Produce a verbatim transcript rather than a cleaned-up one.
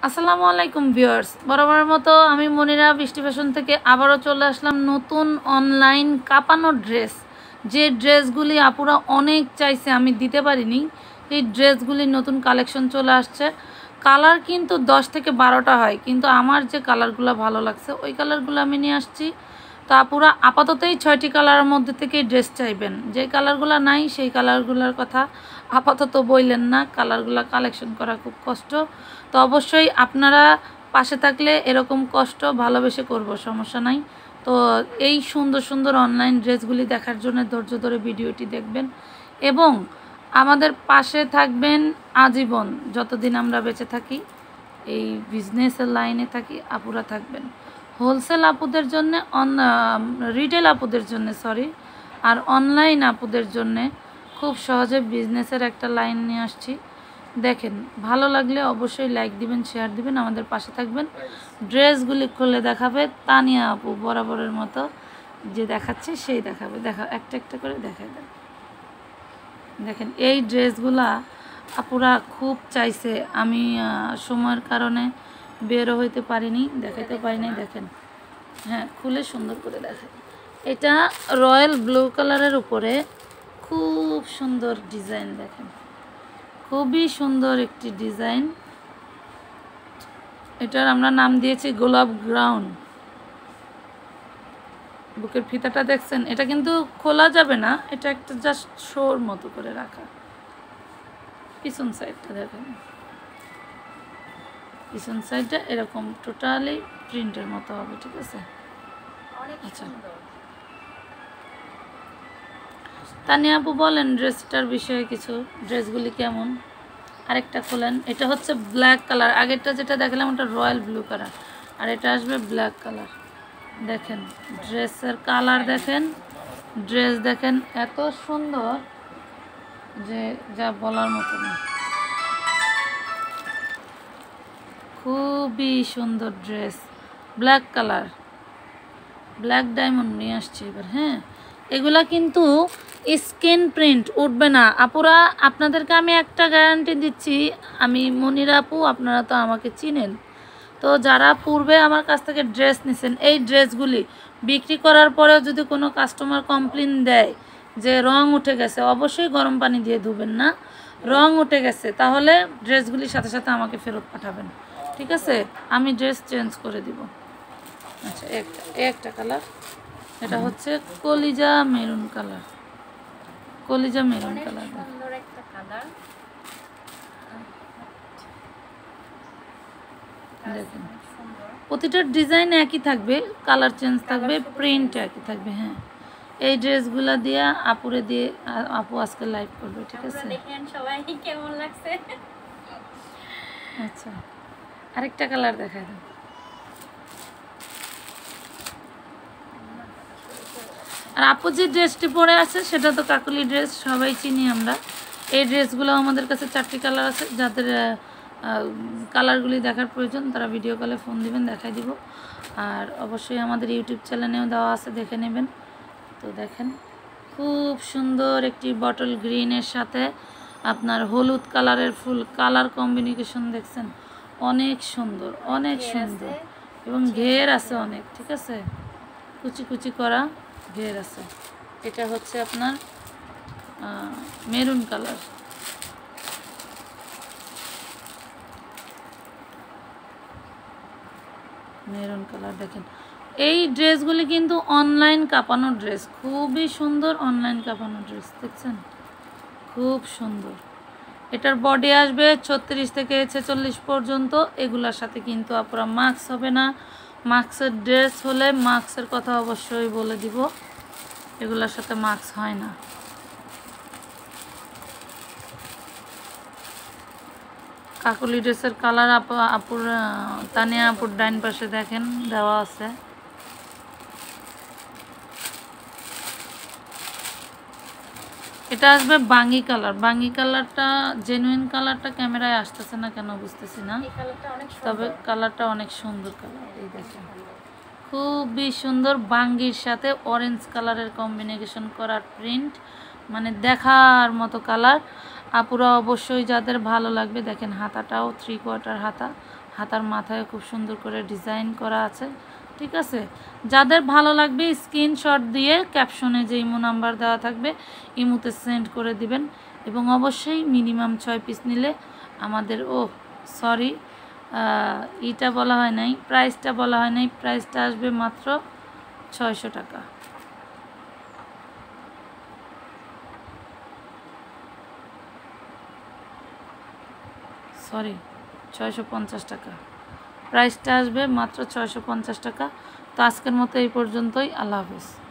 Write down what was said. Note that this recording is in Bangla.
আসসালামু আলাইকুম ভিউয়ার্স, বরাবরের মতো আমি মনিরা বৃষ্টি ফ্যাশন থেকে আবারও চলে আসলাম নতুন অনলাইন কাঁপানো ড্রেস। যে ড্রেসগুলি আপুরা অনেক চাইছে, আমি দিতে পারিনি, এই ড্রেসগুলি নতুন কালেকশন চলে আসছে। কালার কিন্তু দশ থেকে বারোটা হয়, কিন্তু আমার যে কালারগুলো ভালো লাগছে ওই কালারগুলো আমি নিয়ে আসছি। তো আপুরা আপাততই ছয়টি কালারের মধ্যে থেকেই ড্রেস চাইবেন, যে কালারগুলো নাই সেই কালারগুলোর কথা আপাতত বললেন না, কালারগুলো কালেকশন করা খুব কষ্ট। তো অবশ্যই আপনারা পাশে থাকলে এরকম কষ্ট ভালোবেসে করব, সমস্যা নাই। তো এই সুন্দর সুন্দর অনলাইন ড্রেসগুলি দেখার জন্য ধৈর্য ধরে ভিডিওটি দেখবেন এবং আমাদের পাশে থাকবেন আজীবন, যতদিন আমরা বেঁচে থাকি এই বিজনেসের লাইনে থাকি আপুরা থাকবেন। হোলসেল আপুদের জন্য, অন রিটেল আপুদের জন্য সরি আর অনলাইন আপুদের জন্যে খুব সহজে বিজনেসের একটা লাইন নিয়ে আসছি। দেখেন, ভালো লাগলে অবশ্যই লাইক দিবেন, শেয়ার দিবেন, আমাদের পাশে থাকবেন। ড্রেসগুলি খুলে দেখাবে তানিয়া আপু, বরাবরের মতো যে দেখাচ্ছে সেই দেখাবে। দেখা একটা একটা করে দেখাই দেন। দেখেন এই ড্রেসগুলা আপুরা খুব চাইছে, আমি সময়ের কারণে বেরো হইতে পারিনি, দেখাইতে পারিনি। দেখেন, হ্যাঁ খুলে সুন্দর করে দেখেন। এটা রয়্যাল ব্লু কালারের উপরে খুব সুন্দর ডিজাইন, দেখেন খুবই সুন্দর একটি ডিজাইন। এটার আমরা নাম দিয়েছি গোলাপ গ্রাউন্ড। বুকের ফিতাটা দেখছেন, এটা কিন্তু খোলা যাবে না, এটা একটা জাস্ট শোর মতো করে রাখা। পিছন সাইডটা দেখেন, পিছন সাইডটা এরকম টোটালি প্রিন্টের মতো হবে, ঠিক আছে। আচ্ছা তানিয়া আপু বলেন ড্রেসটার বিষয়ে কিছু, ড্রেসগুলি কেমন। আরেকটা খোলেন, এটা হচ্ছে ব্ল্যাক কালার, আগেরটা যেটা দেখালাম ওটা রয়্যাল ব্লু কালার, আর এটা আসবে ব্ল্যাক কালার। দেখেন ড্রেসের কালার দেখেন, ড্রেস দেখেন এত সুন্দর যে যা বলার মতো না, খুবই সুন্দর dress. Black colour, black diamond নিয়ে আসছে এবার। হ্যাঁ, এগুলা কিন্তু স্ক্রিন প্রিন্ট উঠবে না আপুরা, আপনাদেরকে আমি একটা গ্যারান্টি দিচ্ছি। আমি মনিরা আপু, আপনারা তো আমাকে চিনেন, তো যারা পূর্বে আমার কাছ থেকে ড্রেস নিছেন, এই ড্রেসগুলি বিক্রি করার পরেও যদি কোনো কাস্টমার কমপ্লেন দেয় যে রং উঠে গেছে, অবশ্যই গরম পানি দিয়ে ধুবেন না, রং উঠে গেছে তাহলে ড্রেসগুলির সাথে সাথে আমাকে ফেরত পাঠাবেন, ঠিক আছে, আমি ড্রেস চেঞ্জ করে দিব। আচ্ছা একটা একটা কালার, এটা হচ্ছে কলিজা মেরুন কালার, কলিজা মেরুন কালার। দেখেন প্রতিটা ডিজাইন একই থাকবে, কালার চেঞ্জ থাকবে, প্রিন্ট একই থাকবে। হ্যাঁ, এই ড্রেসগুলা দিয়ে আপুরে দিয়ে আপু আজকে লাইভ করবে, ঠিক আছে। দেখেন সবাই কেমন লাগছে। আচ্ছা আরেকটা কালার দেখাই দাও। আর আপু যে ড্রেসটি পরে আছে সেটা তো কাকুলি ড্রেস, সবাই চিনি আমরা। এই ড্রেসগুলো আমাদের কাছে চারটি কালার আছে, যাদের কালারগুলি দেখার প্রয়োজন তারা ভিডিও কলে ফোন দিবেন, দেখাই দিব। আর অবশ্যই আমাদের ইউটিউব চ্যানেলেও দেওয়া আছে, দেখে নেবেন। তো দেখেন খুব সুন্দর একটি বটল গ্রিনের সাথে আপনার হলুদ কালারের ফুল কালার কম্বিনেশন, দেখছেন অনেক সুন্দর, অনেক সুন্দর এবং ঘের আছে অনেক, ঠিক আছে, কুচি কুচি করা ঘের আছে। এটা হচ্ছে আপনার মেরুন কালার, মেরুন কালার। দেখেন এই ড্রেসগুলি কিন্তু অনলাইন কাঁপানো ড্রেস, খুবই সুন্দর অনলাইন কাঁপানো ড্রেস, দেখছেন খুব সুন্দর। এটার বডি আসবে ছত্রিশ থেকে ছেচল্লিশ পর্যন্ত। এগুলার সাথে কিন্তু আপনারা মাস্ক হবে না, মাস্কের ড্রেস হলে মাস্কের কথা অবশ্যই বলে দিব, এগুলোর সাথে মাস্ক হয় না। কাকুলি ড্রেসের কালার আপু আপুর তানিয়া আপুর ডাইন পাশে দেখেন দেওয়া আছে। এটা আসবে বাঙ্গি কালার, বাঙ্গি কালারটা জেনুইন কালারটা ক্যামেরায় আসতেছে না কেন বুঝতেছি না, তবে কালারটা অনেক সুন্দর কালার। এই দেখেন খুবই সুন্দর, বাঙ্গির সাথে অরেঞ্জ কালারের কম্বিনেশন করার প্রিন্ট, মানে দেখার মতো কালার। আপুরা অবশ্যই যাদের ভালো লাগবে, দেখেন হাতাটাও থ্রি কোয়ার্টার হাতা, হাতার মাথায় খুব সুন্দর করে ডিজাইন করা আছে, ঠিক আছে। যাদের ভালো লাগবে স্ক্রিনশট দিয়ে ক্যাপশনে যে ইমো নাম্বার দেওয়া থাকবে ইমোতে সেন্ড করে দিবেন। এবং অবশ্যই মিনিমাম ছয় পিস নিলে আমাদের, ও সরি ইটা বলা হয় নাই, প্রাইসটা বলা হয় নাই, প্রাইসটা আসবে মাত্র ছয়শো টাকা। সরি ছয়শো পঞ্চাশ টাকা, প্রাইসটা আসবে মাত্র ছয়শো পঞ্চাশ টাকা। তো আজকের মতো এই পর্যন্তই, আল্লাহ হাফেজ।